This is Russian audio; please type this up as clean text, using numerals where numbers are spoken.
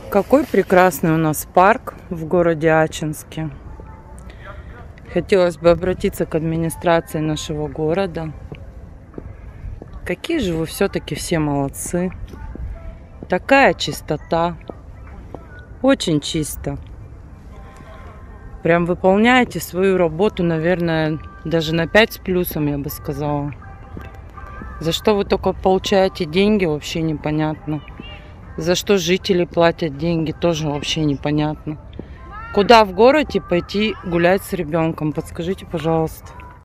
Какой прекрасный у нас парк в городе Ачинске. Хотелось бы обратиться к администрации нашего города. Какие же вы все-таки все молодцы. Такая чистота. Очень чисто. Прям выполняете свою работу, наверное, даже на 5 с плюсом, я бы сказала. За что вы только получаете деньги, вообще непонятно. За что жители платят деньги, тоже вообще непонятно. Куда в городе пойти гулять с ребенком? Подскажите, пожалуйста.